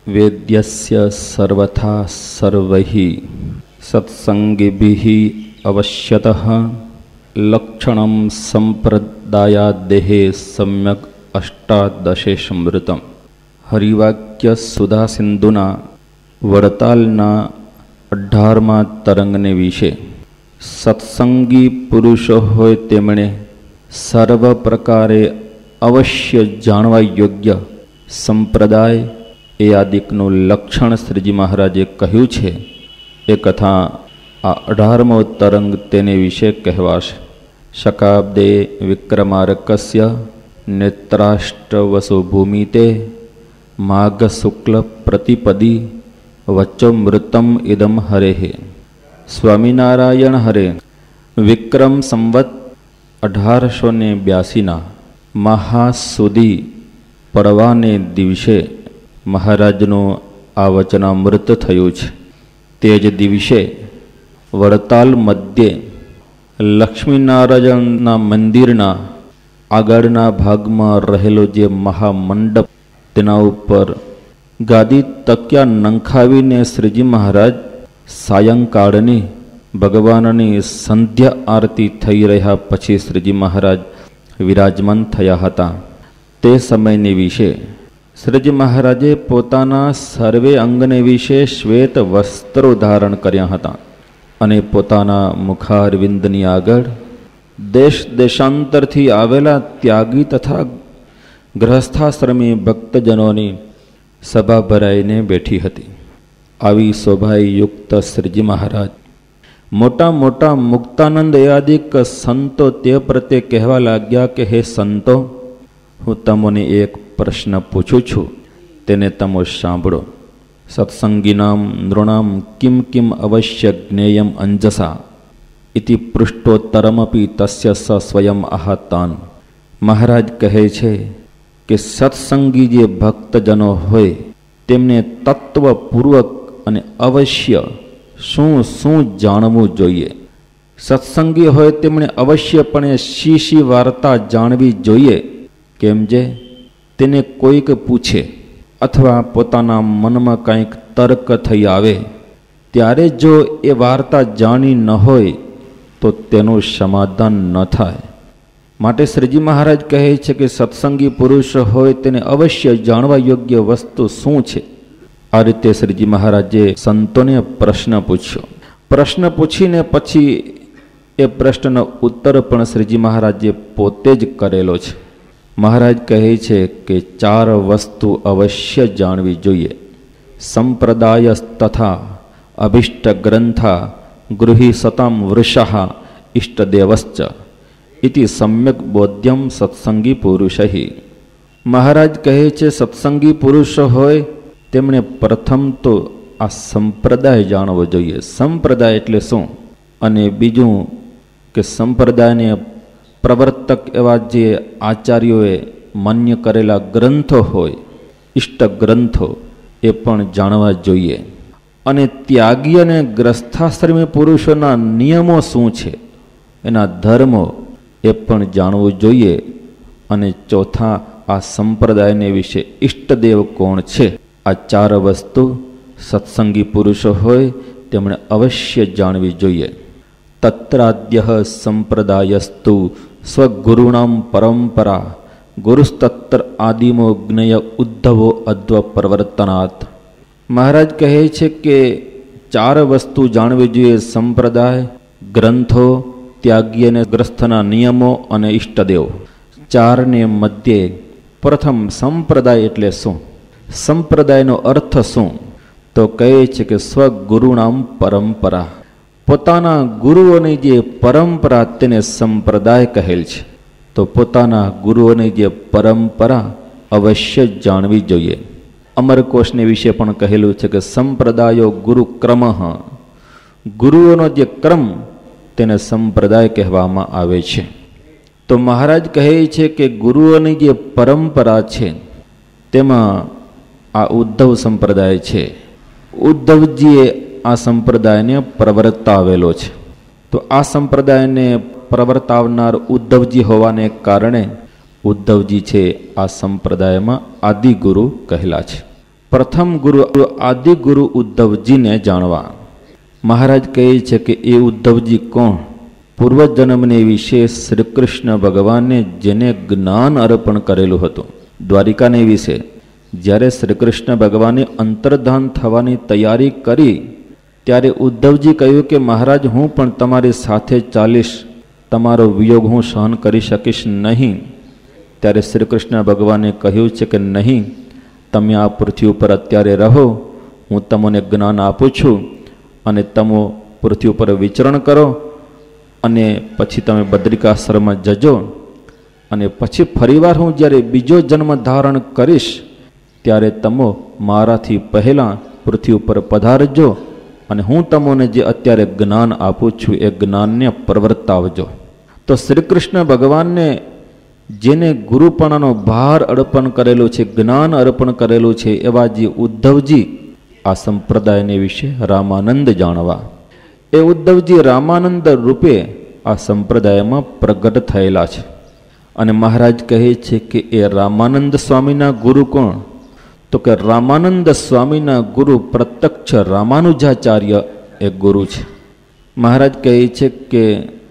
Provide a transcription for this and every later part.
વેદ્યસ્ય સર્વથા સર્વૈઃ સત્સંગિભિઃ અવશ્યતઃ લક્ષણમ સંપ્રદાયાદેહે સમ્યક અષ્ટાદશે સ્મૃતમ. હરિવાક્ય સુધા સિંધુના વડતાલના 18મા તરંગને વિશે સત્સંગી પુરુષો હોય તેમણે સર્વ પ્રકારે અવશ્ય જાણવા યોગ્ય સંપ્રદાય એ આદિકનું લક્ષણ શ્રીજી મહારાજે કહ્યું છે. એ કથા આ 18મો તરંગ તેને વિશે કહેવાશે. શકાબ્દે વિક્રમાર્કસ્ય નેત્રાષ્ટવસો ભૂમિતે માઘ શુક્લ પ્રતિપદી વચ્ચોમૃતમ ઇદમ હરેહે. સ્વામિનારાયણ હરે વિક્રમ સંવત 1882 મહાસુદી પડવાને દિવસે મહારાજનું આ વચનામૃત થયું છે. તે જ દિવસે વડતાલ મધ્યે લક્ષ્મીનારાયણના મંદિરના આગળના ભાગમાં રહેલો જે મહામંડપ, તેના ઉપર ગાદી તકિયા નંખાવીને શ્રીજી મહારાજ સાયંકાળની ભગવાનની સંધ્યા આરતી થઈ રહ્યા પછી શ્રીજી મહારાજ વિરાજમાન થયા હતા. તે સમયની વિશે શ્રીજી મહારાજે પોતાના સર્વે અંગને વિશે શ્વેત વસ્ત્રો ધારણ કર્યા હતા અને પોતાના મુખારવિંદની આગળ દેશ દેશાંતરથી આવેલા ત્યાગી તથા ગ્રહસ્થાશ્રમી ભક્તજનોની સભા ભરાઈને બેઠી હતી. આવી શોભાયુક્ત શ્રીજી મહારાજ મોટા મોટા મુક્તાનંદ આદિક સંતો તે પ્રત્યે કહેવા લાગ્યા કે હે સંતો, હું તમને એક પ્રશ્ન પૂછું છું, તેને તમે સાંભળો. સત્સંગીનામ નૃણામ કિમ કિમ અવશ્ય જ્ઞેયમ અંજસા ઇતિ પૃષ્ઠોત્તરમપી તસ્ય સ સ્વયં આહાતાન. મહારાજ કહે છે કે સત્સંગી જે ભક્તજનો હોય તેમને તત્વપૂર્વક અને અવશ્ય શું શું જાણવું જોઈએ. સત્સંગી હોય તેમણે અવશ્યપણે શી વાર્તા જાણવી જોઈએ. કેમ જે તેને કોઈક પૂછે અથવા પોતાના મનમાં કંઈક તર્ક થઈ આવે ત્યારે જો એ વાર્તા જાણી ન હોય તો તેનું સમાધાન ન થાય. માટે શ્રીજી મહારાજ કહે છે કે સત્સંગી પુરુષ હોય તેને અવશ્ય જાણવા યોગ્ય વસ્તુ શું છે. આ રીતે શ્રીજી મહારાજે સંતોને પ્રશ્ન પૂછ્યો. પ્રશ્ન પૂછીને પછી એ પ્રશ્નનો ઉત્તર પણ શ્રીજી મહારાજે પોતે જ કરેલો છે. મહારાજ કહે છે કે 4 વસ્તુ અવશ્ય જાણવી જોઈએ. સંપ્રદાય તથા અભિષ્ટ ગ્રંથા ગૃહી સતામ વૃષઃ ઇષ્ટદેવશ્ચ ઇતિ સમ્યક બોધ્યમ સત્સંગી પુરુષૈઃ. મહારાજ કહે છે સત્સંગી પુરુષ હોય તેમણે પ્રથમ તો આ સંપ્રદાય જાણવો જોઈએ. સંપ્રદાય એટલે શું? અને બીજું કે સંપ્રદાયને પ્રવર્તક એવા જે આચાર્યોએ માન્ય કરેલા ગ્રંથો હોય, ઇષ્ટ ગ્રંથો, એ પણ જાણવા જોઈએ. અને ત્યાગી અને ગ્રસ્થાશ્રમી પુરુષોના નિયમો શું છે, એના ધર્મો, એ પણ જાણવું જોઈએ. અને ચોથા આ સંપ્રદાયને વિશે ઇષ્ટદેવ કોણ છે. આ 4 વસ્તુ સત્સંગી પુરુષો હોય તેમણે અવશ્ય જાણવી જોઈએ. તત્રાદ્યઃ સંપ્રદાયસ્તુ સ્વગુરુણામ પરંપરા ગુરુસ્તત્ર આદિમો જ્ઞેય ઉદ્ધવો અદ્વ પ્રવર્તનાત. મહારાજ કહે છે કે 4 વસ્તુ જાણવી જોઈએ. સંપ્રદાય, ગ્રંથો, ત્યાગી અને ગ્રસ્થના નિયમો અને ઇષ્ટદેવ. 4ને મધ્યે પ્રથમ સંપ્રદાય એટલે શું? સંપ્રદાયનો અર્થ શું? તો કહે છે કે સ્વગુરુણામ પરંપરા. પોતાના ગુરુઓની જે પરંપરા તેને સંપ્રદાય કહેલ છે. તો પોતાના ગુરુઓની જે પરંપરા અવશ્ય જાણવી જોઈએ. અમરકોશને વિશે પણ કહેલું છે કે સંપ્રદાયો ગુરુ ક્રમ. ગુરુઓનો જે ક્રમ તેને સંપ્રદાય કહેવામાં આવે છે. તો મહારાજ કહે છે કે ગુરુઓની જે પરંપરા છે તેમાં આ ઉદ્ધવ સંપ્રદાય છે. ઉદ્ધવજીએ આ સંપ્રદાયને પ્રવર્તાવેલો છે. તો આ સંપ્રદાયને પ્રવર્તાવનાર ઉદ્ધવજી હોવાને કારણે ઉદ્ધવજી છે આ સંપ્રદાયમાં આદિગુરુ કહેલા છે. પ્રથમ ગુરુ આદિ ગુરુ ઉદ્ધવજીને જાણવા. મહારાજ કહે છે કે એ ઉદ્ધવજી કોણ? પૂર્વજન્મને વિશે શ્રી કૃષ્ણ ભગવાને જેને જ્ઞાન અર્પણ કરેલું હતું. દ્વારિકાને વિશે જ્યારે શ્રી કૃષ્ણ ભગવાને અંતર્ધાન થવાની તૈયારી કરી ત્યારે ઉદ્ધવજી કહ્યું કે મહારાજ, હું પણ તમારી સાથે ચાલીશ, તમારો વિયોગ હું સહન કરી શકીશ નહીં. ત્યારે શ્રી કૃષ્ણ ભગવાને કહ્યું છે કે નહીં, તમે આ પૃથ્વી ઉપર અત્યારે રહો, હું તમને જ્ઞાન આપું છું અને તમે પૃથ્વી ઉપર વિચરણ કરો અને પછી તમે બદ્રિકાશ્રમમાં જજો અને પછી ફરીવાર હું જ્યારે બીજો જન્મ ધારણ કરીશ ત્યારે તમે મારાથી પહેલાં પૃથ્વી ઉપર પધારજો અને હું તમને જે અત્યારે જ્ઞાન આપું છું એ જ્ઞાનને પ્રવર્તાવજો. તો શ્રી કૃષ્ણ ભગવાનને જેને ગુરુપણાનો ભાર અર્પણ કરેલો છે, જ્ઞાન અર્પણ કરેલું છે, એવા જે ઉદ્ધવજી આ સંપ્રદાયને વિશે રામાનંદ જાણવા. એ ઉદ્ધવજી રામાનંદ રૂપે આ સંપ્રદાયમાં પ્રગટ થયેલા છે. અને મહારાજ કહે છે કે એ રામાનંદ સ્વામીના ગુરુ કોણ? તો કે રામાનંદ સ્વામીના ગુરુ પ્રત્યક્ષ રામાનુજાચાર્ય એ ગુરુ છે. મહારાજ કહે છે કે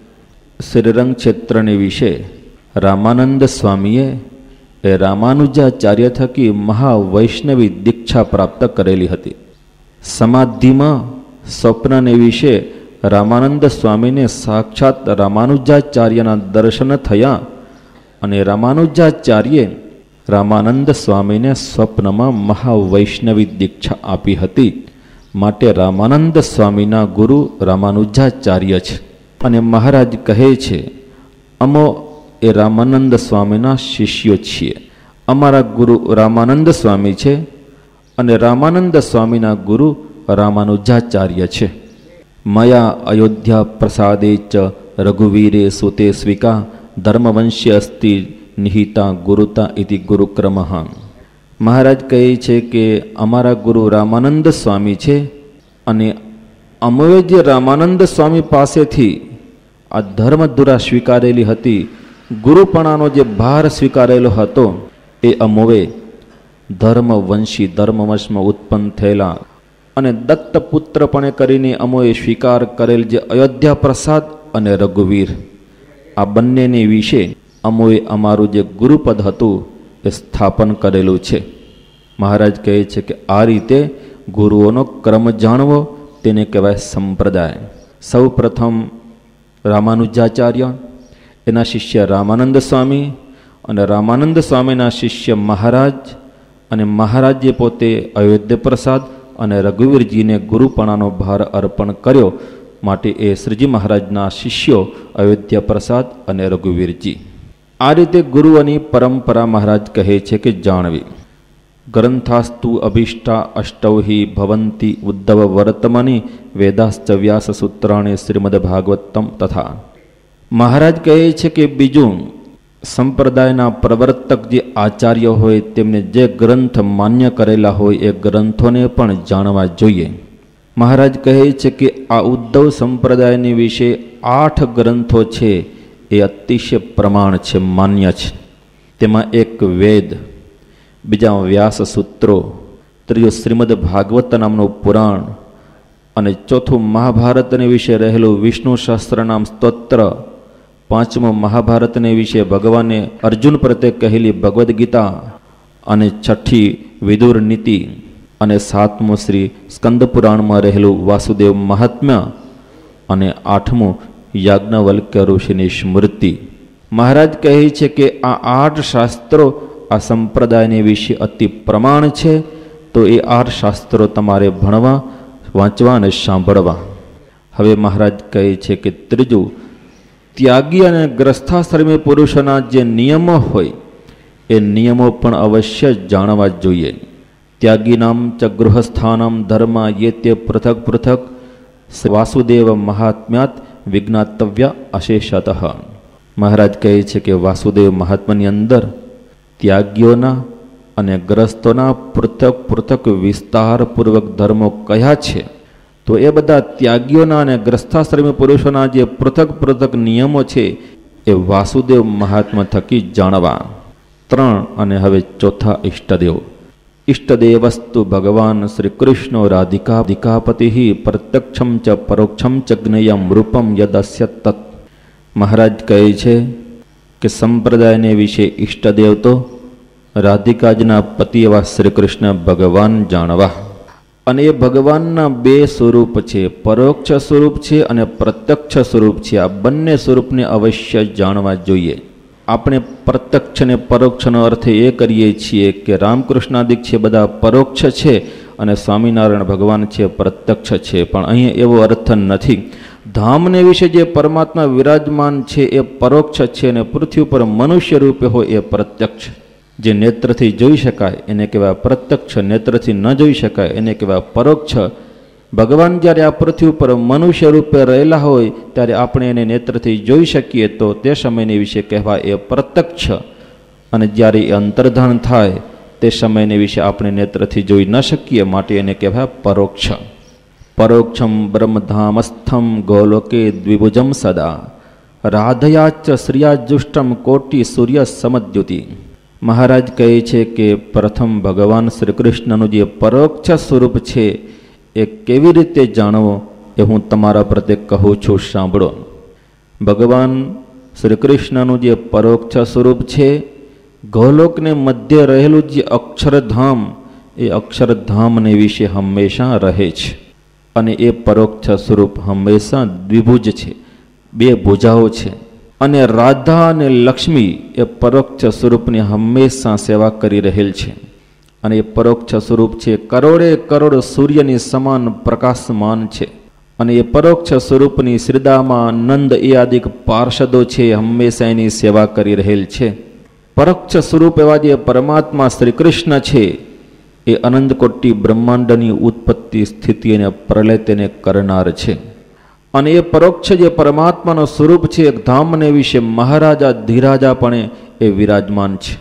શ્રીરંગ ક્ષેત્રની વિશે રામાનંદ સ્વામીએ એ રામાનુજાચાર્ય થકી મહાવૈષ્ણવી દીક્ષા પ્રાપ્ત કરેલી હતી. સમાધિમાં સ્વપ્નને વિશે રામાનંદ સ્વામીને સાક્ષાત રામાનુજાચાર્યના દર્શન થયા અને રામાનુજાચાર્યે રામાનંદ સ્વામીને સ્વપ્નમાં મહાવૈષ્ણવી દીક્ષા આપી હતી. માટે રામાનંદ સ્વામીના ગુરુ રામાનુજાચાર્ય છે. અને મહારાજ કહે છે, અમો એ રામાનંદ સ્વામીના શિષ્યો છીએ. અમારા ગુરુ રામાનંદ સ્વામી છે અને રામાનંદ સ્વામીના ગુરુ રામાનુજાચાર્ય છે. મયા અયોધ્યા પ્રસાદે ચ રઘુવીરે સુતે સ્વિકા ધર્મવંશ્ય અસ્તિ નિહિતા ગુરુતા ઇતિ ગુરુક્રમ. મહારાજ કહે છે કે અમારા ગુરુ રામાનંદ સ્વામી છે અને અમે જે રામાનંદ સ્વામી પાસેથી આ ધર્મધુરા સ્વીકારેલી હતી, ગુરુપણાનો જે ભાર સ્વીકારેલો હતો, એ અમોએ ધર્મવંશી ધર્મવંશમાં ઉત્પન્ન થયેલા અને દત્તપુત્રપણે કરીને અમોએ સ્વીકાર કરેલ જે અયોધ્યા પ્રસાદ અને રઘુવીર, આ બંનેને વિશે અમોએ અમારું જે ગુરુપદ હતું એ સ્થાપન કરેલું છે. મહારાજ કહે છે કે આ રીતે ગુરુઓનો ક્રમ જાણવો તેને કહેવાય સંપ્રદાય. સૌ પ્રથમ રામાનુજાચાર્ય, એના શિષ્ય રામાનંદ સ્વામી અને રામાનંદ સ્વામીના શિષ્ય મહારાજ, અને મહારાજે પોતે અયોધ્ય પ્રસાદ અને રઘુવીરજીને ગુરુપણાનો ભાર અર્પણ કર્યો. માટે એ શ્રીજી મહારાજના શિષ્યો અયોધ્યા પ્રસાદ અને રઘુવીરજી. આ રીતે ગુરુઓની પરંપરા મહારાજ કહે છે કે જાણવી. ગ્રંથાસ્તુ અભિષ્ટા અષ્ટૌ હિ ભવંતી ઉદ્ધવ વર્તમાની વેદાશ્ચ વ્યાસ સૂત્રાણી શ્રીમદ ભાગવતમ તથા. મહારાજ કહે છે કે બીજું, સંપ્રદાયના પ્રવર્તક જે આચાર્ય હોય તેમને જે ગ્રંથ માન્ય કરેલા હોય એ ગ્રંથોને પણ જાણવા જોઈએ. મહારાજ કહે છે કે આ ઉદ્ધવ સંપ્રદાયની વિશે 8 ગ્રંથો છે એ અતિશય પ્રમાણ છે, માન્ય છે. તેમાં એક વેદ, બીજા વ્યાસ સૂત્રો, ત્રીજું શ્રીમદ ભાગવત નામનું પુરાણ અને ચોથું મહાભારતને વિશે રહેલું વિષ્ણુ સહસ્ત્રનામ સ્તોત્ર, પાંચમું મહાભારતને વિશે ભગવાને અર્જુન પ્રત્યે કહેલી ભગવદ્ ગીતા અને છઠ્ઠી વિદુર નીતિ અને સાતમું શ્રી સ્કંદ પુરાણમાં રહેલું વાસુદેવ મહાત્મ્ય અને આઠમું યાજ્ઞવલ્ક્ય ઋષિની સ્મૃતિ. મહારાજ કહે છે કે આ 8 શાસ્ત્રો આ સંપ્રદાયને વિશે અતિ પ્રમાણ છે. તો એ 8 શાસ્ત્રો તમારે ભણવા, વાંચવા અને સાંભળવા. હવે મહારાજ કહે છે કે ત્રીજું, ત્યાગી અને ગ્રસ્થાશ્રમી પુરુષોના જે નિયમો હોય એ નિયમો પણ અવશ્ય જાણવા જોઈએ. ત્યાગીનામ ચ ગૃહસ્થાનામ ધર્મ યે તે પૃથક પૃથક વાસુદેવ મહાત્મ્યાત વિજ્ઞાતવ્ય અશેષતઃ. મહારાજ કહે છે કે વાસુદેવ મહાત્માની અંદર ત્યાગીઓના અને ગ્રસ્તોના પૃથક પૃથક વિસ્તારપૂર્વક ધર્મો કયા છે, તો એ બધા ત્યાગીઓના અને ગ્રસ્થાશ્રમી પુરુષોના જે પૃથક પૃથક નિયમો છે એ વાસુદેવ મહાત્મા થકી જાણવા. 3 અને હવે ચોથા ઇષ્ટદેવ. ઇષ્ટદેવસ્તુ ભગવાન શ્રી કૃષ્ણો રાધિકાપતિ પ્રત્યક્ષમ ચ પરોક્ષમ ચ જ્ઞેયમ રૂપમ યદસ્ય તત્. મહારાજ કહે છે કે સંપ્રદાયને વિશે ઈષ્ટદેવ તો રાધિકાજના પતિ એવા શ્રી કૃષ્ણ ભગવાન જાણવા. અને એ ભગવાનના બે સ્વરૂપ છે, પરોક્ષ સ્વરૂપ છે અને પ્રત્યક્ષ સ્વરૂપ છે. આ બંને સ્વરૂપને અવશ્ય જાણવા જોઈએ. આપણે પ્રત્યક્ષ અને પરોક્ષનો અર્થ એ કરીએ છીએ કે રામકૃષ્ણાદિક છે બધા પરોક્ષ છે અને સ્વામિનારાયણ ભગવાન છે પ્રત્યક્ષ છે, પણ અહીં એવો અર્થ નથી. ધામને વિશે જે પરમાત્મા વિરાજમાન છે એ પરોક્ષ છે અને પૃથ્વી ઉપર મનુષ્ય રૂપે હોય એ પ્રત્યક્ષ. જે નેત્રથી જોઈ શકાય એને કહેવાય પ્રત્યક્ષ, નેત્રથી ન જોઈ શકાય એને કહેવાય પરોક્ષ. ભગવાન જ્યારે આ પૃથ્વી ઉપર મનુષ્ય રૂપે રહેલા હોય ત્યારે આપણે એને નેત્રથી જોઈ શકીએ તો તે સમયને વિશે કહેવાય એ પ્રત્યક્ષ, અને જ્યારે એ અંતર્ધાન થાય તે સમયને વિશે આપણે નેત્રથી જોઈ ન શકીએ માટે એને કહેવાય પરોક્ષ. પરોક્ષમ બ્રહ્મધામસ્થમ ગોલોકે દ્વિભુજમ સદા રાધયાચ શ્રિયાજુષ્ટમ કોટી સૂર્ય સમદ્યુતિ. મહારાજ કહે છે કે પ્રથમ ભગવાન શ્રી કૃષ્ણનું જે પરોક્ષ સ્વરૂપ છે એ કેવી રીતે જાણવો એ હું તમારા પ્રત્યે કહું છું, સાંભળો. ભગવાન શ્રી કૃષ્ણનું જે પરોક્ષ સ્વરૂપ છે, ગોલોકને મધ્ય રહેલું જે અક્ષરધામ, એ અક્ષરધામને વિશે હંમેશા રહે છે. અને એ પરોક્ષ સ્વરૂપ હંમેશા દ્વિભુજ છે, બે ભુજાઓ છે. અને રાધા અને લક્ષ્મી એ પરોક્ષ સ્વરૂપની હંમેશા સેવા કરી રહેલ છે. અને એ પરોક્ષ સ્વરૂપ છે કરોડે કરોડ સૂર્યની સમાન પ્રકાશમાન છે. અને એ પરોક્ષ સ્વરૂપની શ્રીદામાં નંદ એ આદિક પાર્ષદો છે હંમેશા એની સેવા કરી રહેલ છે. પરોક્ષ સ્વરૂપ એવા જે પરમાત્મા શ્રી કૃષ્ણ છે એ અનંત કોટી બ્રહ્માંડની ઉત્પત્તિ, સ્થિતિ અને પ્રલય તેને કરનાર છે. અને એ પરોક્ષ જે પરમાત્માનું સ્વરૂપ છે એક ધામને વિશે મહારાજા ધીરાજાપણે એ વિરાજમાન છે.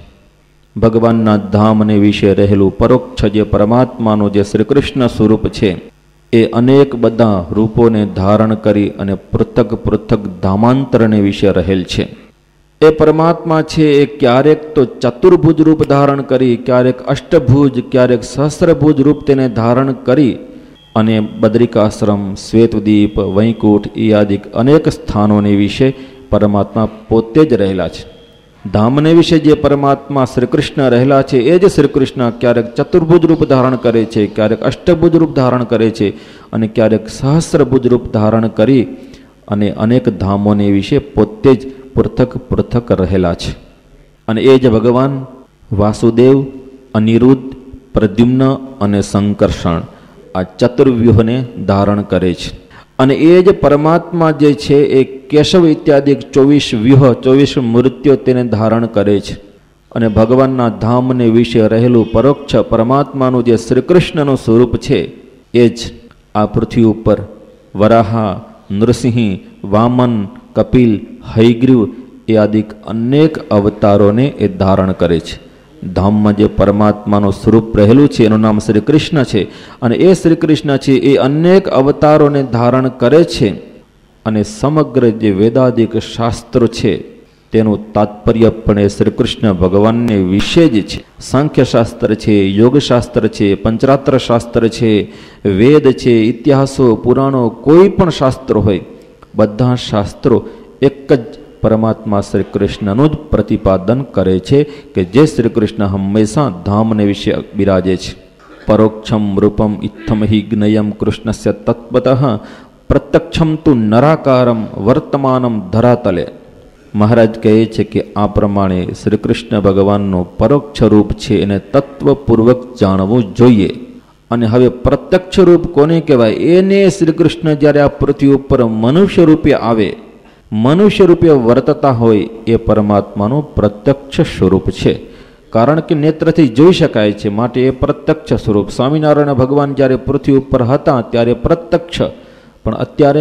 ભગવાનના ધામને વિશે રહેલું પરોક્ષ જે પરમાત્માનું જે શ્રી કૃષ્ણ સ્વરૂપ છે એ અનેક બધા રૂપોને ધારણ કરી અને પૃથક પૃથક ધામાંતરને વિશે રહેલ છે. એ પરમાત્મા છે એ ક્યારેક તો ચતુર્ભુજ રૂપ ધારણ કરી, ક્યારેક અષ્ટભુજ, ક્યારેક સહસ્રભુજ રૂપ તેને ધારણ કરી અને બદ્રિકાશ્રમ, શ્વેતદ્વીપ, વૈકુંઠ એ આદિક અનેક સ્થાનોને વિશે પરમાત્મા પોતે જ રહેલા છે. ધામને વિશે જે પરમાત્મા શ્રી કૃષ્ણ રહેલા છે એ જ શ્રી કૃષ્ણ ક્યારેક ચતુર્ભુજ રૂપ ધારણ કરે છે, ક્યારેક અષ્ટભુજ રૂપ ધારણ કરે છે અને ક્યારેક સહસ્રભુજ રૂપ ધારણ કરી અને અનેક ધામોને વિશે પોતે જ પૃથક પૃથક રહેલા છે. અને એ જ ભગવાન વાસુદેવ, અનિરુદ્ધ, પ્રદ્યુમ્ન અને સંકર્ષણ આ ચતુર્વ્યુહને ધારણ કરે છે. અને એ જ પરમાત્મા જે છે એ કેશવ ઇત્યાદિ 24 વ્યુહ, 24 મૃત્યુ તેને ધારણ કરે છે. અને ભગવાનના ધામને વિશે રહેલું પરોક્ષ પરમાત્માનું જે શ્રી કૃષ્ણનું સ્વરૂપ છે એ જ આ પૃથ્વી ઉપર વરાહા, નૃસિંહ, વામન, કપિલ, હયગ્રીવ એ આદિક અનેક અવતારોને એ ધારણ કરે છે. ધામમાં જે પરમાત્માનું સ્વરૂપ રહેલું છે એનું નામ શ્રી કૃષ્ણ છે. અને એ શ્રી કૃષ્ણ છે એ અનેક અવતારોને ધારણ કરે છે. અને સમગ્ર જે વેદાદિક શાસ્ત્રો છે તેનું તાત્પર્ય પણ એ શ્રી કૃષ્ણ ભગવાનને વિશે જ છે. સાંખ્યશાસ્ત્ર છે, યોગશાસ્ત્ર છે, પંચરાત્ર શાસ્ત્ર છે, વેદ છે, ઇતિહાસો, પુરાણો, કોઈ પણ શાસ્ત્રો હોય બધા શાસ્ત્રો એક જ પરમાત્મા શ્રી કૃષ્ણનું જ પ્રતિપાદન કરે છે કે જે શ્રી કૃષ્ણ હંમેશા ધામને વિશે બિરાજે છે. પરોક્ષમ રૂપમ ઇત્થમ હિ જ્ઞેયમ કૃષ્ણસ્ય તત્વતઃ પ્રત્યક્ષમ તુ નરાકારમ વર્તમાનમ ધરાતલે. મહારાજ કહે છે કે આ પ્રમાણે શ્રી કૃષ્ણ ભગવાનનું પરોક્ષ રૂપ છે એને તત્વપૂર્વક જાણવું જોઈએ. અને હવે પ્રત્યક્ષ રૂપ કોને કહેવાય? એને શ્રી કૃષ્ણ જ્યારે આ પૃથ્વી ઉપર મનુષ્ય રૂપે આવે, મનુષ્ય રૂપે વર્તતા હોય એ પરમાત્માનું પ્રત્યક્ષ સ્વરૂપ છે. કારણ કે નેત્રથી જોઈ શકાય છે માટે એ પ્રત્યક્ષ સ્વરૂપ. સ્વામિનારાયણ ભગવાન જ્યારે પૃથ્વી ઉપર હતા ત્યારે પ્રત્યક્ષ, પણ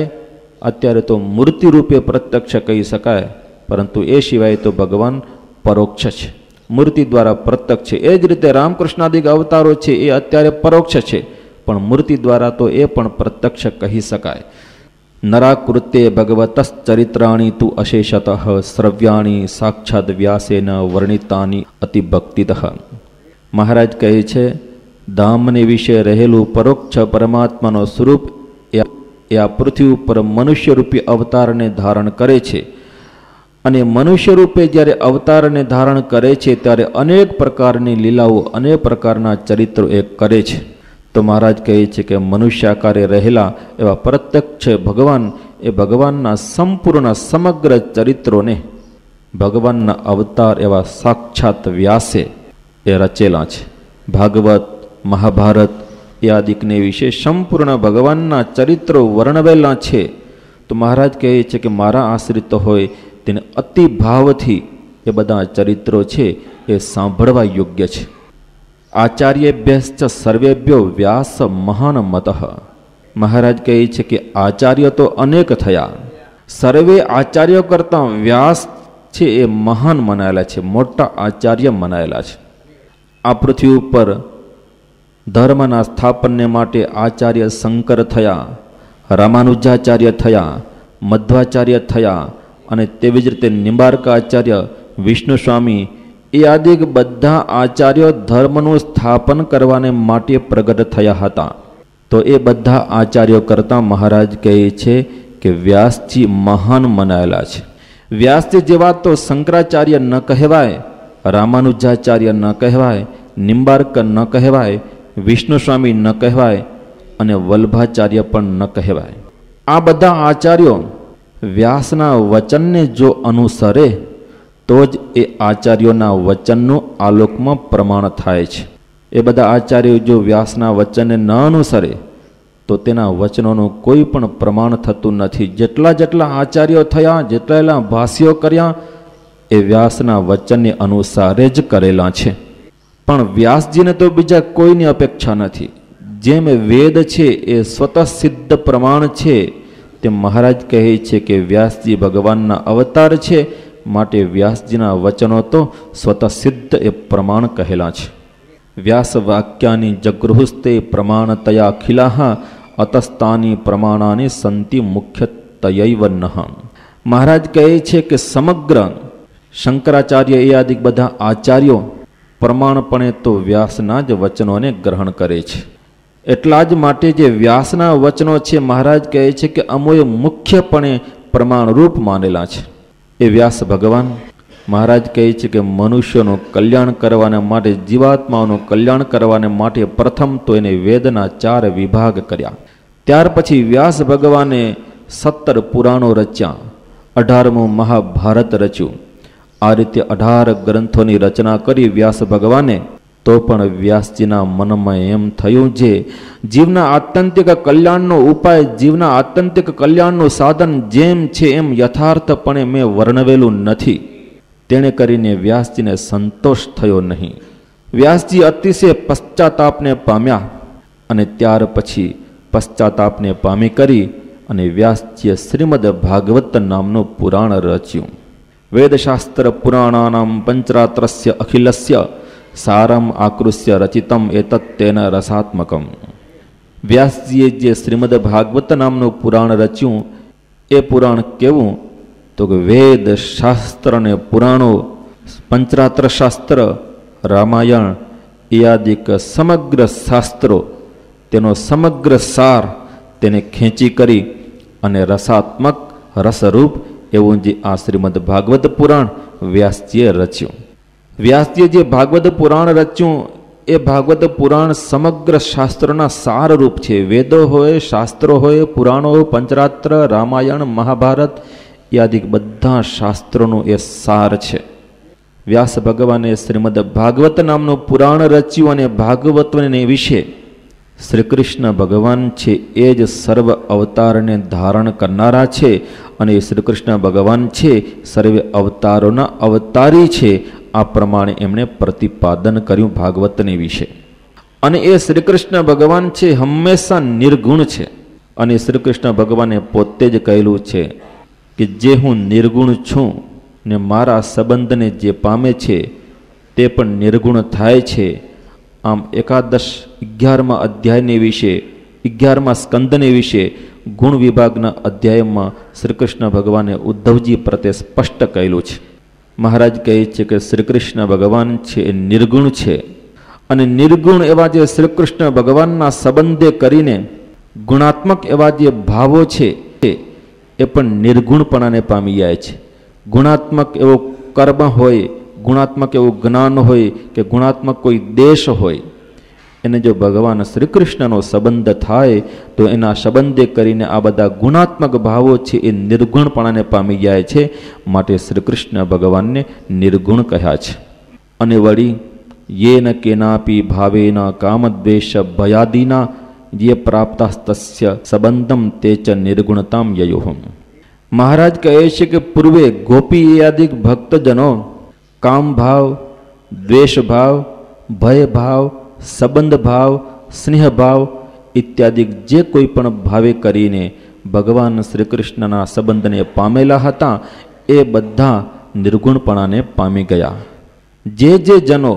અત્યારે તો મૂર્તિ રૂપે પ્રત્યક્ષ કહી શકાય, પરંતુ એ સિવાય તો ભગવાન પરોક્ષ છે, મૂર્તિ દ્વારા પ્રત્યક્ષ છે. એ જ રીતે રામકૃષ્ણાદિક અવતારો છે એ અત્યારે પરોક્ષ છે, પણ મૂર્તિ દ્વારા તો એ પણ પ્રત્યક્ષ કહી શકાય. નરાકૃત્ય ભગવતશ્ચરિત્રાણી તુ અશેષતઃ શ્રવ્યાણી સાક્ષાદ વ્યાસેન વર્ણિતાની અતિભક્તિતઃ. મહારાજ કહે છે ધામને વિશે રહેલું પરોક્ષ પરમાત્માનો સ્વરૂપ એ આ પૃથ્વી ઉપર મનુષ્યરૂપી અવતારને ધારણ કરે છે. અને મનુષ્ય રૂપે જ્યારે અવતારને ધારણ કરે છે ત્યારે અનેક પ્રકારની લીલાઓ, અનેક પ્રકારના ચરિત્રો એ કરે છે. તો મહારાજ કહે છે કે મનુષ્ય આકારે રહેલા એવા પ્રત્યક્ષ ભગવાન એ ભગવાનના સંપૂર્ણ સમગ્ર ચરિત્રોને ભગવાનના અવતાર એવા સાક્ષાત વ્યાસે એ રચેલા છે. ભાગવત, મહાભારત એ આદિકને વિશે સંપૂર્ણ ભગવાનના ચરિત્રો વર્ણવેલા છે. તો મહારાજ કહે છે કે મારા આશ્રિત હોય તેને અતિ ભાવથી એ બધા ચરિત્રો છે એ સાંભળવા યોગ્ય છે. આચાર્યેભ્યશ્ચ સર્વેભ્યો વ્યાસ મહાન મતઃ. મહારાજ કહે છે કે આચાર્ય તો અનેક થયા, સર્વે આચાર્યો કરતાં વ્યાસ છે એ મહાન મનાયેલા છે, મોટા આચાર્ય મનાયેલા છે. આ પૃથ્વી ઉપર ધર્મના સ્થાપનને માટે આચાર્ય શંકર થયા, રામાનુજાચાર્ય થયા, મધ્વાચાર્ય થયા, અને તેવી જ રીતે નિંબાર્કાચાર્ય, વિષ્ણુ સ્વામી એ આદિ બધા આચાર્યો ધર્મનું સ્થાપન કરવાને માટે પ્રગટ થયા હતા. તો એ બધા આચાર્યો કરતાં મહારાજ કહે છે કે વ્યાસજી મહાન મનાયેલા છે. વ્યાસજી જેવા તો શંકરાચાર્ય ન કહેવાય, રામાનુજાચાર્ય ન કહેવાય, નિંબાર્ક ન કહેવાય, વિષ્ણુ સ્વામી ન કહેવાય અને વલ્ભાચાર્ય પણ ન કહેવાય. આ બધા આચાર્યો વ્યાસના વચનને જો અનુસરે તો જ એ આચાર્યોના વચનનું આલોકમાં પ્રમાણ થાય છે. એ બધા આચાર્યો જો વ્યાસના વચનને ન અનુસરે તો તેના વચનોનું કોઈ પણ પ્રમાણ થતું નથી. જેટલા આચાર્યો થયા, જેટલા ભાષ્યો કર્યા એ વ્યાસના વચનને અનુસારે જ કરેલા છે. પણ વ્યાસજીને તો બીજા કોઈની અપેક્ષા નથી. જેમ વેદ છે એ સ્વતઃ સિદ્ધ પ્રમાણ છે, તેમ મહારાજ કહે છે કે વ્યાસજી ભગવાનના અવતાર છે, માટે વ્યાસજીના વચનો તો સ્વતઃ સિદ્ધ એ પ્રમાણ કહેલા છે. વ્યાસ વાક્યાની જગૃહસ્તે પ્રમાણતયા અખિલાહ અતસ્તાની પ્રમાણાની સંતિ મુખ્યતયૈવ નઃ. મહારાજ કહે છે કે સમગ્ર શંકરાચાર્ય એ આદિ બધા આચાર્યો પ્રમાણપણે તો વ્યાસના જ વચનોને ગ્રહણ કરે છે. એટલા જ માટે જે વ્યાસના વચનો છે મહારાજ કહે છે કે અમોએ મુખ્યપણે પ્રમાણરૂપ માનેલા છે. એ વ્યાસ ભગવાન મહારાજ કહે છે કે મનુષ્યનું કલ્યાણ કરવાના માટે, જીવાત્માઓનું કલ્યાણ કરવાને માટે પ્રથમ તો એને વેદના 4 વિભાગ કર્યા. ત્યાર પછી વ્યાસ ભગવાને 17 પુરાણો રચ્યા, 18મું મહાભારત રચ્યું. આ રીતે 18 ગ્રંથોની રચના કરી વ્યાસ ભગવાને. તો પણ વ્યાસજીના મનમાં એમ થયું જે જીવના આત્યંતિક કલ્યાણનો ઉપાય, જીવના આત્યંતિક કલ્યાણનું સાધન જેમ છે એમ યથાર્થપણે મેં વર્ણવેલું નથી. તેણે કરીને વ્યાસજીને સંતોષ થયો નહીં. વ્યાસજી અતિશય પશ્ચાતાપને પામ્યા અને ત્યાર પછી પશ્ચાતાપને પામી કરી અને વ્યાસજીએ શ્રીમદ ભાગવત નામનું પુરાણ રચ્યું. વેદશાસ્ત્ર પુરાણાનામ પંચરાત્રસ્ય અખિલસ્ય સારમ આકૃષ્ય રચિતમ એતત તેન રસાત્મકમ. વ્યાસજીએ જે શ્રીમદ ભાગવત નામનું પુરાણ રચ્યું એ પુરાણ કેવું? તો કે વેદ શાસ્ત્ર અને પુરાણો, પંચરાત્ર શાસ્ત્ર, રામાયણ એ આદિક સમગ્ર શાસ્ત્રો, તેનો સમગ્ર સાર તેને ખેંચી કરી અને રસાત્મક, રસરૂપ એવું જે આ શ્રીમદ ભાગવત પુરાણ વ્યાસજીએ રચ્યું. વ્યાસજીએ જે ભાગવત પુરાણ રચ્યું એ ભાગવત પુરાણ સમગ્ર શાસ્ત્રોના સારરૂપ છે. વેદો હોય, શાસ્ત્રો હોય, પુરાણો હોય, પંચરાત્ર, રામાયણ, મહાભારત એ આદિ બધા શાસ્ત્રોનું એ સાર છે. વ્યાસ ભગવાને શ્રીમદ ભાગવત નામનું પુરાણ રચ્યું અને ભાગવતને વિશે શ્રી કૃષ્ણ ભગવાન છે એ જ સર્વ અવતારને ધારણ કરનારા છે અને શ્રી કૃષ્ણ ભગવાન છે સર્વે અવતારોના અવતારી છે. આ પ્રમાણે એમણે પ્રતિપાદન કર્યું ભાગવતને વિશે. અને એ શ્રી કૃષ્ણ ભગવાન છે હંમેશા નિર્ગુણ છે. અને શ્રી કૃષ્ણ ભગવાને પોતે જ કહેલું છે કે જે હું નિર્ગુણ છું ને મારા સંબંધને જે પામે છે તે પણ નિર્ગુણ થાય છે. આમ 11મા અધ્યાયને વિશે, 11મા સ્કંદને વિશે ગુણ વિભાગના અધ્યાયમાં શ્રી કૃષ્ણ ભગવાને ઉદ્ધવજી પ્રત્યે સ્પષ્ટ કહેલું છે. મહારાજ કહે છે કે શ્રી કૃષ્ણ ભગવાન છે એ નિર્ગુણ છે અને નિર્ગુણ એવા જે શ્રી કૃષ્ણ ભગવાનના સંબંધે કરીને ગુણાત્મક એવા જે ભાવો છે એ પણ નિર્ગુણપણાને પામી જાય છે. ગુણાત્મક એવો કર્મ હોય, ગુણાત્મક એવું જ્ઞાન હોય કે ગુણાત્મક કોઈ દેશ હોય, એને જો ભગવાન શ્રી કૃષ્ણનો સંબંધ થાય તો એના સંબંધે કરીને આ બધા ગુણાત્મક ભાવો છે એ નિર્ગુણપણાને પામી જાય છે. માટે શ્રી કૃષ્ણ ભગવાનને નિર્ગુણ કહ્યા છે. અને વળી યેન કેનાપી ભાવેન કામદ્વેષ ભયાદિના યે પ્રાપ્તસ્તસ્ય સંબંધમ તે ચ નિર્ગુણતામ યયોહમ. મહારાજ કહે છે કે પૂર્વે ગોપી આદિક ભક્તજનો કામ ભાવ, દ્વેષ ભાવ, ભય ભાવ, સંબંધ ભાવ, સ્નેહ ભાવ ઇત્યાદિ જે કોઈ પણ ભાવે કરીને ભગવાન શ્રી કૃષ્ણના સંબંધને પામેલા હતા એ બધા નિર્ગુણપણાને પામી ગયા. જે જનો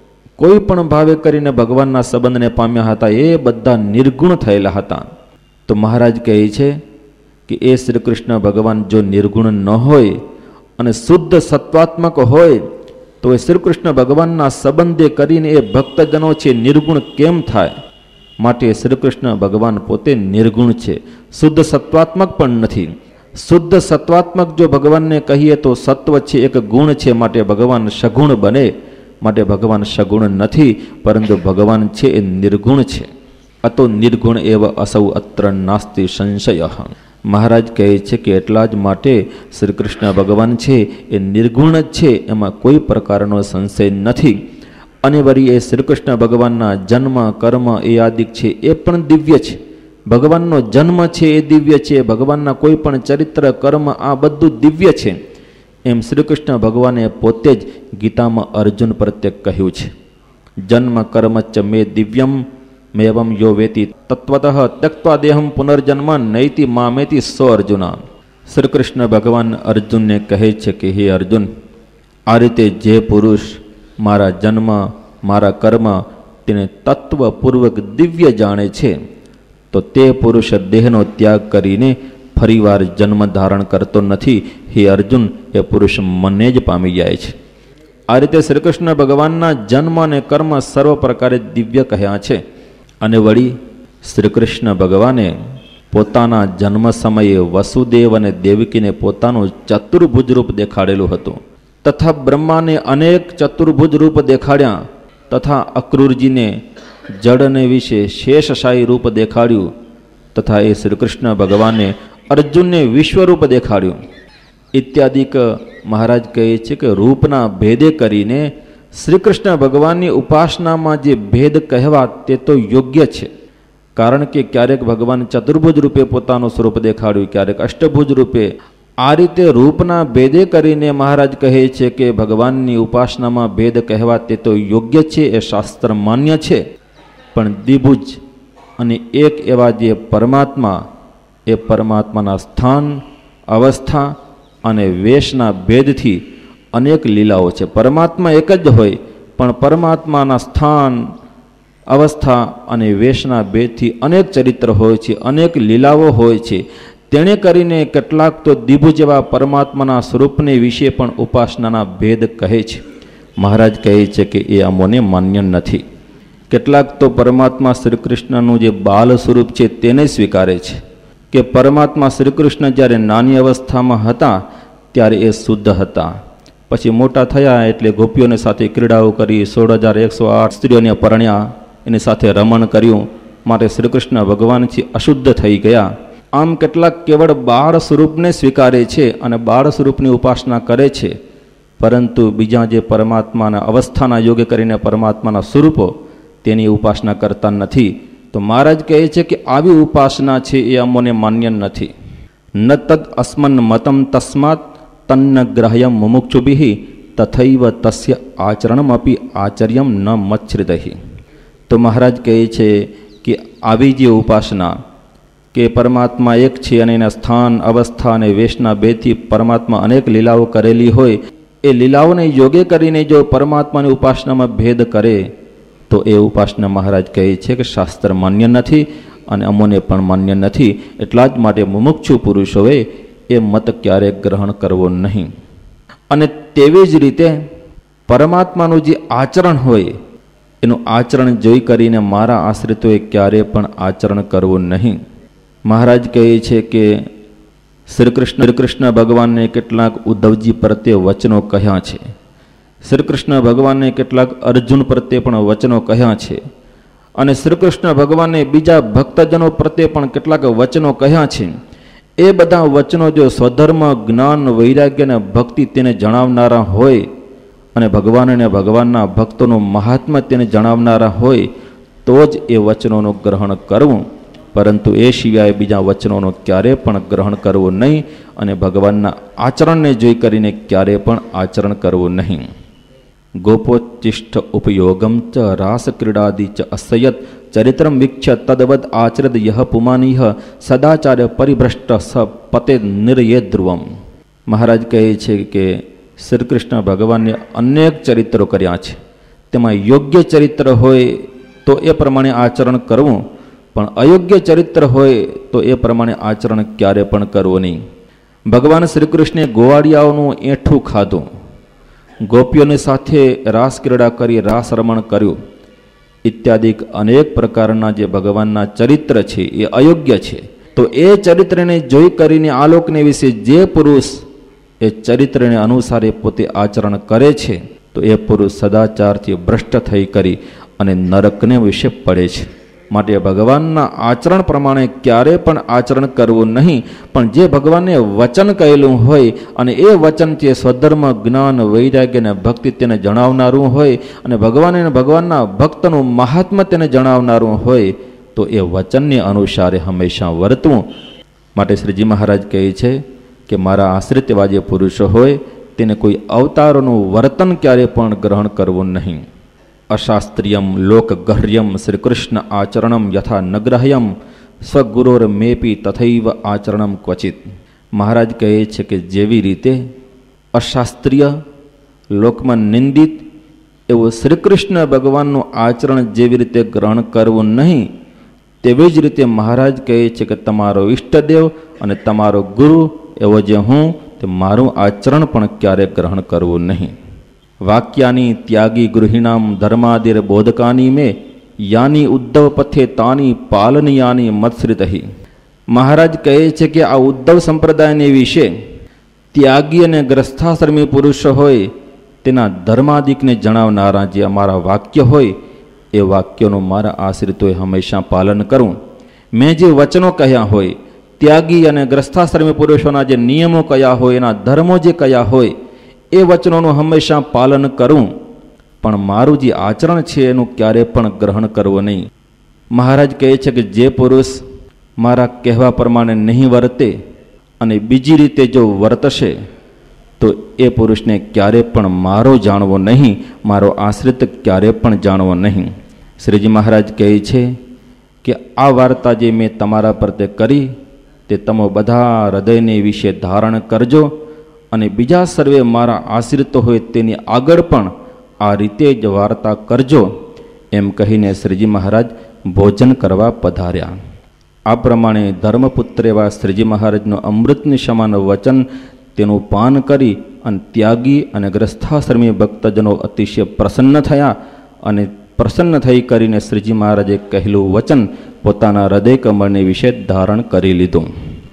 કોઈ પણ ભાવે કરીને ભગવાનના સંબંધને પામ્યા હતા એ બધા નિર્ગુણ થયેલા હતા. તો મહારાજ કહે છે કે એ શ્રી કૃષ્ણ ભગવાન જો નિર્ગુણ ન હોય અને શુદ્ધ સત્વાત્મક હોય તો એ શ્રી કૃષ્ણ ભગવાનના સંબંધે કરીને એ ભક્તજનો છે નિર્ગુણ કેમ થાય? માટે શ્રી કૃષ્ણ ભગવાન પોતે નિર્ગુણ છે, શુદ્ધ સત્વાત્મક પણ નથી. શુદ્ધ સત્વાત્મક જો ભગવાનને કહીએ તો સત્વ છે એક ગુણ છે, માટે ભગવાન સગુણ બને. માટે ભગવાન સગુણ નથી, પરંતુ ભગવાન છે એ નિર્ગુણ છે. અતો નિર્ગુણ એવ અસૌ અત્ર નાસ્તિ સંશય. મહારાજ કહે છે કે એટલા જ માટે શ્રી કૃષ્ણ ભગવાન છે એ નિર્ગુણ જ છે, એમાં કોઈ પ્રકારનો સંશય નથી. અને વળી એ શ્રી કૃષ્ણ ભગવાનના જન્મ કર્મ એ આદિક છે એ પણ દિવ્ય છે. ભગવાનનો જન્મ છે એ દિવ્ય છે, ભગવાનના કોઈ પણ ચરિત્ર કર્મ આ બધું દિવ્ય છે. એમ શ્રી કૃષ્ણ ભગવાને પોતે જ ગીતામાં અર્જુન પ્રત્યે કહ્યું છે, જન્મ કર્મ ચ મે દિવ્યમ મેવમ યો વેતિ તત્વતઃ ત્યક્ત્વા દેહમ પુનર્જન્મ નૈતિ મામેતિ સો અર્જુના. શ્રી કૃષ્ણ ભગવાન અર્જુનને કહે છે કે હે અર્જુન, આ રીતે જે પુરુષ મારા જન્મ મારા કર્મ તેને તત્વપૂર્વક દિવ્ય જાણે છે તો તે પુરુષ દેહનો ત્યાગ કરીને ફરીવાર જન્મ ધારણ કરતો નથી. હે અર્જુન, એ પુરુષ મને જ પામી જાય છે. આ રીતે શ્રી કૃષ્ણ ભગવાનના જન્મ અને કર્મ સર્વ પ્રકારે દિવ્ય કહ્યા છે. અને વળી શ્રી કૃષ્ણ ભગવાને પોતાના જન્મ સમયે વસુદેવ અને દેવકીને પોતાનું ચતુર્ભુજ રૂપ દેખાડેલું હતું, તથા બ્રહ્માને અનેક ચતુર્ભુજ રૂપ દેખાડ્યા, તથા અક્રૂરજીને જળને વિશે શેષશાહી રૂપ દેખાડ્યું, તથા એ શ્રી કૃષ્ણ ભગવાને અર્જુનને વિશ્વરૂપ દેખાડ્યું ઇત્યાદિક. મહારાજ કહે છે કે રૂપના ભેદે કરીને શ્રી કૃષ્ણ ભગવાનની ઉપાસનામાં જે ભેદ કહેવા તે તો યોગ્ય છે. કારણ કે ક્યારેક ભગવાન ચતુર્ભુજ રૂપે પોતાનું સ્વરૂપ દેખાડ્યું, ક્યારેક અષ્ટભુજ રૂપે. આ રીતે રૂપના ભેદે કરીને મહારાજ કહે છે કે ભગવાનની ઉપાસનામાં ભેદ કહેવા તે તો યોગ્ય છે, એ શાસ્ત્ર માન્ય છે. પણ દ્વિભુજ અને એક એવા જે પરમાત્મા, એ પરમાત્માના સ્થાન, અવસ્થા અને વેશના ભેદથી અનેક લીલાઓ છે. પરમાત્મા એક જ હોય, પણ પરમાત્માના સ્થાન, અવસ્થા અને વેશના ભેદથી અનેક ચરિત્ર હોય છે, અનેક લીલાઓ હોય છે. તેણે કરીને કેટલાક તો દ્વિભુજ જેવા પરમાત્માના સ્વરૂપને વિશે પણ ઉપાસનાના ભેદ કહે છે. મહારાજ કહે છે કે એ અમોને માન્ય નથી. કેટલાક તો પરમાત્મા શ્રી કૃષ્ણનું જે બાલ સ્વરૂપ છે તેને સ્વીકારે છે કે પરમાત્મા શ્રી કૃષ્ણ જ્યારે નાની અવસ્થામાં હતા ત્યારે એ શુદ્ધ હતા, પછી મોટા થયા એટલે ગોપીઓને સાથે ક્રીડાઓ કરી, 16,108 સ્ત્રીઓને પરણ્યા, એની સાથે રમણ કર્યું, માટે શ્રી કૃષ્ણ ભગવાનથી અશુદ્ધ થઈ ગયા. આમ કેટલાક કેવળ બાળ સ્વરૂપને સ્વીકારે છે અને બાળ સ્વરૂપની ઉપાસના કરે છે, પરંતુ બીજા જે પરમાત્માના અવસ્થાના યોગ્ય કરીને પરમાત્માના સ્વરૂપો તેની ઉપાસના કરતા નથી. તો મહારાજ કહે છે કે આવી ઉપાસના છે એ અમોને માન્ય નથી. ન તદ અસ્મન મતમ તસ્માત તન્ન ગ્રાહ્યમ મુમુક્ષુભિઃ તથૈવ તસ્ય આચરણમપી આચર્યમ ન મચ્છ્રિતૈ. તો મહારાજ કહે છે કે આવી જે ઉપાસના કે પરમાત્મા એક છે અને એના સ્થાન, અવસ્થા અને વેશના ભેદથી પરમાત્મા અનેક લીલાઓ કરેલી હોય, એ લીલાઓને યોગ્ય કરીને જો પરમાત્માની ઉપાસનામાં ભેદ કરે તો એ ઉપાસના મહારાજ કહે છે કે શાસ્ત્ર માન્ય નથી અને અમોને પણ માન્ય નથી. એટલા જ માટે મુમુક્ષુ પુરુષોએ એ મત ક્યારેક ગ્રહણ કરવો નહીં. અને તેવી જ રીતે પરમાત્માનું જે આચરણ હોય એનું આચરણ જોઈ કરીને મારા આશ્રિતોએ ક્યારેય પણ આચરણ કરવું નહીં. મહારાજ કહે છે કે શ્રી કૃષ્ણ ભગવાનને કેટલાક ઉદ્ધવજી પ્રત્યે વચનો કહ્યા છે. શ્રી કૃષ્ણ ભગવાનને કેટલાક અર્જુન પ્રત્યે પણ વચનો કહ્યા છે. અને શ્રી કૃષ્ણ ભગવાનને બીજા ભક્તજનો પ્રત્યે પણ કેટલાક વચનો કહ્યા છે. એ બધા વચનો જો સ્વધર્મ, જ્ઞાન, વૈરાગ્ય અને ભક્તિ તેને જણાવનારા હોય અને ભગવાન અને ભગવાનના ભક્તોનું મહાત્મ્ય તેને જણાવનારા હોય તો જ એ વચનોનું ગ્રહણ કરવું, પરંતુ એ સિવાય બીજા વચનોનું ક્યારેય પણ ગ્રહણ કરવું નહીં અને ભગવાનના આચરણને જોઈ કરીને ક્યારેય પણ આચરણ કરવું નહીં. ગોપોચ્ચિષ્ટ ઉપયોગમ ચ રાસક્રીડાદિ ચ અસયત ચરિત્રમ વીક્ષ્ય તદવદ આચરદ યહ પુમાનીહ સદાચાર્ય પરિભ્રષ્ટ સ પતે નિર્યે ધ્રુવમ. મહારાજ કહે છે કે શ્રી કૃષ્ણ ભગવાનને અનેક ચરિત્રો કર્યા છે. તેમાં યોગ્ય ચરિત્ર હોય તો એ પ્રમાણે આચરણ કરવું, પણ અયોગ્ય ચરિત્ર હોય તો એ પ્રમાણે આચરણ ક્યારે પણ કરવું નહીં. ભગવાન શ્રી કૃષ્ણે ગોવાળિયાઓનું એઠું ખાધું, ગોપીઓની સાથે રાસ ક્રીડા કરી રાસ રમણ કર્યું ઇત્યાદિક અનેક પ્રકારના જે ભગવાનના ચરિત્ર છે એ અયોગ્ય છે. તો એ ચરિત્રને જોઈ કરીને આ લોકને વિશે જે પુરુષ એ ચરિત્રને અનુસારે પોતે આચરણ કરે છે તો એ પુરુષ સદાચારથી ભ્રષ્ટ થઈ કરી અને નરકને વિશે પડે છે. માટે ભગવાનના આચરણ પ્રમાણે ક્યારે પણ આચરણ કરવું નહીં, પણ જે ભગવાનને વચન કહેલું હોય અને એ વચન છે સ્વધર્મ, જ્ઞાન, વૈરાગ્ય અને ભક્તિ તેને જણાવનારું હોય અને ભગવાન અને ભગવાનના ભક્તનું મહાત્મ્ય તેને જણાવનારું હોય તો એ વચનને અનુસારે હંમેશા વર્તવું. માટે શ્રીજી મહારાજ કહે છે કે મારા આશ્રિત એવા જે પુરુષો હોય તેને કોઈ અવતારોનું વર્તન ક્યારે પણ ગ્રહણ કરવું નહીં. અશાસ્ત્રીયમ લોકગહ્યમ શ્રી કૃષ્ણ આચરણમ યથા નગ્રહ્યમ સ્વગુરોર મેપી તથૈવ આચરણમ ક્વચિત. મહારાજ કહે છે કે જેવી રીતે અશાસ્ત્રીય, લોકમાં નિંદિત એવું શ્રી કૃષ્ણ ભગવાનનું આચરણ જેવી રીતે ગ્રહણ કરવું નહીં, તેવી જ રીતે મહારાજ કહે છે કે તમારો ઈષ્ટદેવ અને તમારો ગુરુ એવો જે હું તે મારું આચરણ પણ ક્યારેય ગ્રહણ કરવું નહીં. વાક્યાની ત્યાગી ગૃહિણામ ધર્માદિર બોધકાની મેં યાની ઉદ્ધવ પથે તાની પાલનીયાની મત્સૃતહી. મહારાજ કહે છે કે આ ઉદ્ધવ સંપ્રદાયને વિશે ત્યાગી અને ગ્રસ્થાશ્રમી પુરુષો હોય તેના ધર્માદિકને જણાવનારા જે અમારા વાક્ય હોય એ વાક્યોનું મારા આશ્રિતોએ હંમેશા પાલન કરવું. મેં જે વચનો કહ્યા હોય, ત્યાગી અને ગ્રસ્થાશ્રમી પુરુષોના જે નિયમો કયા હોય, એના ધર્મો જે કયા હોય એ વચનોનું હંમેશા પાલન કરવું, પણ મારું જે આચરણ છે એનું ક્યારે પણ ગ્રહણ કરવું નહીં. મહારાજ કહે છે કે જે પુરુષ મારા કહેવા પ્રમાણે નહીં વર્તે અને બીજી રીતે જો વર્તશે તો એ પુરુષને ક્યારે પણ મારો જાણવો નહીં, મારો આશ્રિત ક્યારે પણ જાણવો નહીં. શ્રીજી મહારાજ કહે છે કે આ વાર્તા જે મેં તમારા પર તે કરી તે તમે બધા હૃદયને વિશે ધારણ કરજો અને બીજા સર્વે મારા આશ્રિતો હોય તેની આગળ પણ આ રીતે જ વાર્તા કરજો. એમ કહીને શ્રીજી મહારાજ ભોજન કરવા પધાર્યા. આ પ્રમાણે ધર્મપુત્ર એવા શ્રીજી મહારાજનું અમૃતની સમાન વચન તેનું પાન કરી અને ત્યાગી અને ગ્રસ્થાશ્રમી ભક્તજનો અતિશય પ્રસન્ન થયા અને પ્રસન્ન થઈ કરીને શ્રીજી મહારાજે કહેલું વચન પોતાના હૃદય કમળને વિશે ધારણ કરી લીધું.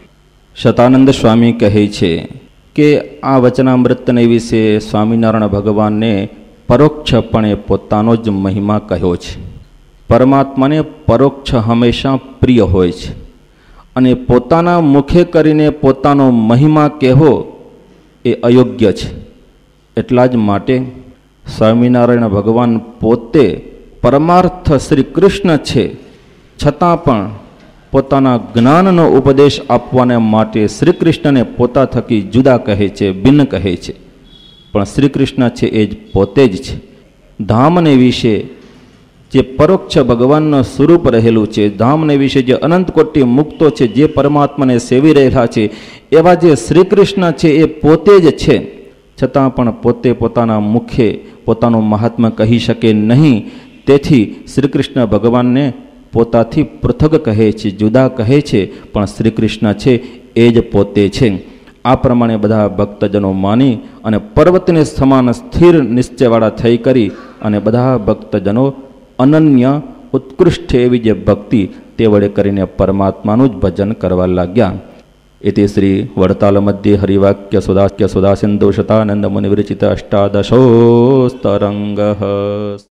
શતાનંદ સ્વામી કહે છે કે આ વચનામૃતને વિશે સ્વામિનારાયણ ભગવાનને પરોક્ષપણે પોતાનો જ મહિમા કહ્યો છે. પરમાત્માને પરોક્ષ હંમેશા પ્રિય હોય છે અને પોતાના મુખે કરીને પોતાનો મહિમા કહેવો એ અયોગ્ય છે. એટલા જ માટે સ્વામિનારાયણ ભગવાન પોતે પરમાર્થ શ્રી કૃષ્ણ છે, છતાં પણ પોતાના જ્ઞાનનો ઉપદેશ આપવાને માટે શ્રી કૃષ્ણને પોતા થકી જુદા કહે છે, ભિન્ન કહે છે. પણ શ્રી કૃષ્ણ છે એ જ પોતે જ છે. ધામને વિશે જે પરોક્ષ ભગવાનનું સ્વરૂપ રહેલું છે, ધામને વિશે જે અનંત કોટી મુક્તો છે, જે પરમાત્માને સેવી રહેલા છે, એવા જે શ્રી કૃષ્ણ છે એ પોતે જ છે, છતાં પણ પોતે પોતાના મુખે પોતાનું મહાત્મા કહી શકે નહીં. તેથી શ્રી કૃષ્ણ ભગવાનને પોતાથી પૃથક કહે છે, જુદા કહે છે, પણ શ્રી કૃષ્ણ છે એ જ પોતે છે. આ પ્રમાણે બધા ભક્તજનો માની અને પર્વતને સમાન સ્થિર નિશ્ચયવાળા થઈ કરી અને બધા ભક્તજનો અનન્ય ઉત્કૃષ્ટ એવી જે ભક્તિ તે વડે કરીને પરમાત્માનું જ ભજન કરવા લાગ્યા. इति श्री वड़ताल मध्ये हरिवाक्य सुदास्य सुदासिंधु शतानंद मुनि विरचित अष्टादशोस्तरंगः.